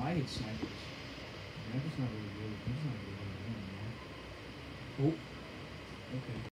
I hate snipers. Sniper's not really good. He's not really good anymore. Oh. Okay.